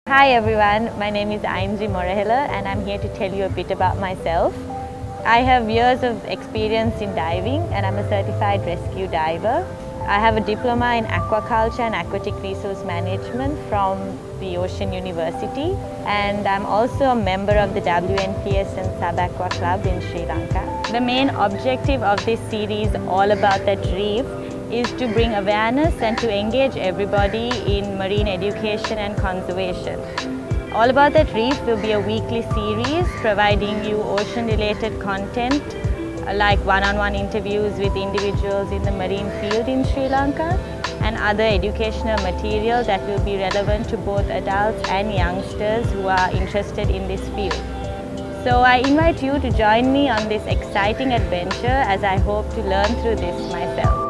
Hi everyone, my name is Ainji Morahela and I'm here to tell you a bit about myself. I have years of experience in diving and I'm a certified rescue diver. I have a diploma in aquaculture and aquatic resource management from the Ocean University, and I'm also a member of the WNPS and Sub-Aqua Club in Sri Lanka. The main objective of this series, All About That Reef, is to bring awareness and to engage everybody in marine education and conservation. All About That Reef will be a weekly series providing you ocean-related content like one-on-one interviews with individuals in the marine field in Sri Lanka and other educational material that will be relevant to both adults and youngsters who are interested in this field. So I invite you to join me on this exciting adventure as I hope to learn through this myself.